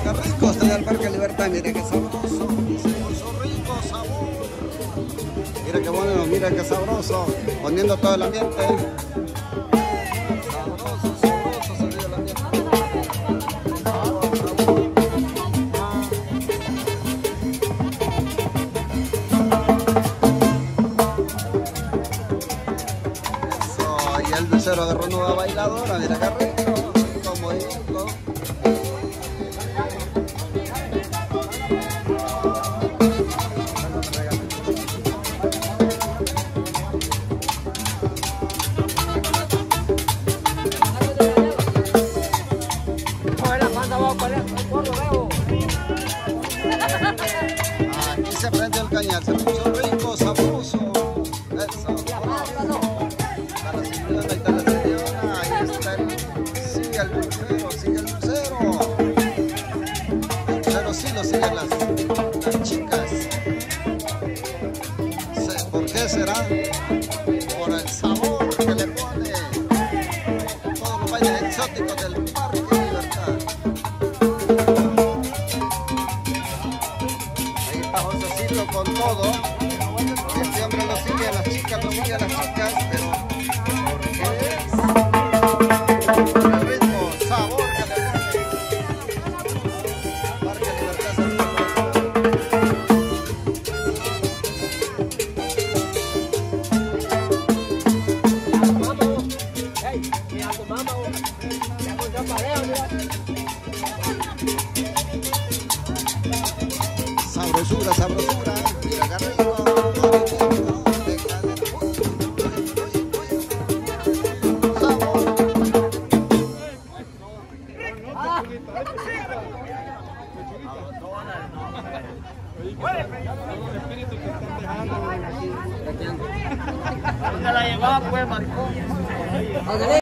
qué rico está el Parque Libertad, mire qué sabroso, rico sabor. Mira qué bueno, mira qué sabroso, poniendo todo el ambiente. Sabroso salió el ambiente. Eso, y el lucero agarró nueva bailadora, mira qué rico, comodito. Aquí se prende el cañal, se puso rico, sabroso. Eso. Para la señora, ahí está la señora, ahí está sigue el lucero, sigue el lucero. El lucero sí lo siguen las chicas. ¿Por qué será? Por el sabor que le pone. Todos los bailes exóticos del Parque Libertad. Con todo, este hombre lo sigue a las chicas, pero ¿por qué es? El ritmo, sabor que le pone. Parque Libertad. Sabrosura, sabrosura, mira acá arriba, ¿Dónde la llevaba, pues, Marcón?